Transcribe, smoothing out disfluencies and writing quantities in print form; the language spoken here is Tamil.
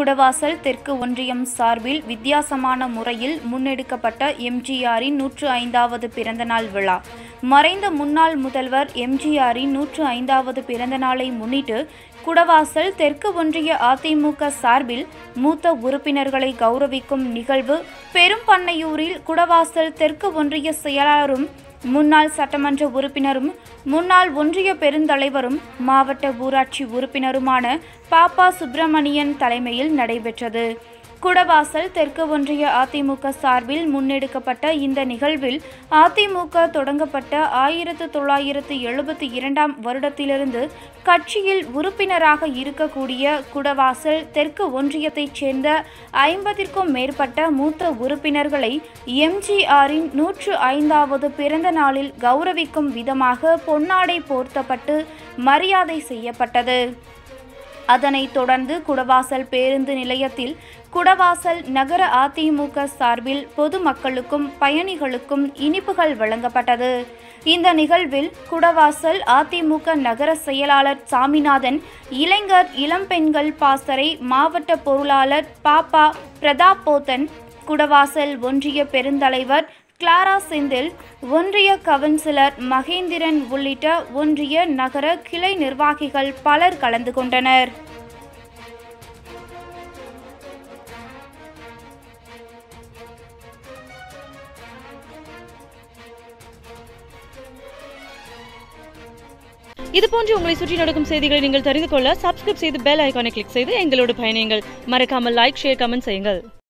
குடவாசல் தெற்கு ஒன்றியம் சார்பில் வித்தியாசமான முறையில் முன்னெடுக்கப்பட்ட எம்ஜிஆரின் 105வது பிறந்தநாள் விழா. மறைந்த முன்னாள் முதல்வர் எம்ஜிஆரின் 105வது பிறந்தநாளை முன்னிட்டு குடவாசல் தெற்கு ஒன்றிய அதிமுக சார்பில் மூத்த உறுப்பினர்களை கௌரவிக்கும் நிகழ்வு பெரும்பண்ணையூரில் குடவாசல் தெற்கு ஒன்றிய செயலாளரும் முன்னாள் சட்டமன்ற உறுப்பினரும் முன்னாள் ஒன்றிய பெருந்தலைவரும் மாவட்ட ஊராட்சி உறுப்பினருமான பாப்பா சுப்பிரமணியன் தலைமையில் நடைபெற்றது. குடவாசல் தெற்கு ஒன்றிய அதிமுக சார்பில் முன்னெடுக்கப்பட்ட இந்த நிகழ்வில் அதிமுக தொடங்கப்பட்ட 1972ஆம் வருடத்திலிருந்து கட்சியில் உறுப்பினராக இருக்கக்கூடிய குடவாசல் தெற்கு ஒன்றியத்தைச் சேர்ந்த 50க்கும் மேற்பட்ட மூத்த உறுப்பினர்களை எம்ஜிஆரின் 105வது பிறந்த நாளில் கௌரவிக்கும் விதமாக பொன்னாடை போர்த்தப்பட்டு மரியாதை செய்யப்பட்டது. அதனைத் தொடர்ந்து குடவாசல் பேருந்து நிலையத்தில் குடவாசல் நகர அதிமுக சார்பில் பொதுமக்களுக்கும் பயணிகளுக்கும் இனிப்புகள் வழங்கப்பட்டது. இந்த நிகழ்வில் குடவாசல் அதிமுக நகர செயலாளர் சாமிநாதன், இளைஞர் இளம்பெண்கள் பாசறை மாவட்ட பொருளாளர் பாப்பா பிரதாப்போத்தன், குடவாசல் ஒன்றிய பெருந்தலைவர் கிளாரா செந்தில், ஒன்றிய கவுன்சிலர் மகேந்திரன் உள்ளிட்ட ஒன்றிய நகர கிளை நிர்வாகிகள் பலர் கலந்து கொண்டனர். இதுபோன்று உங்களை சுற்றி நடக்கும் செய்திகளை நீங்கள் தெரிந்து கொள்ள சப்ஸ்கிரைப் செய்து பெல் ஐகானை கிளிக் செய்து எங்களோடு பயணியுங்கள். மறக்காமல் லைக், ஷேர், கமெண்ட் செய்யுங்கள்.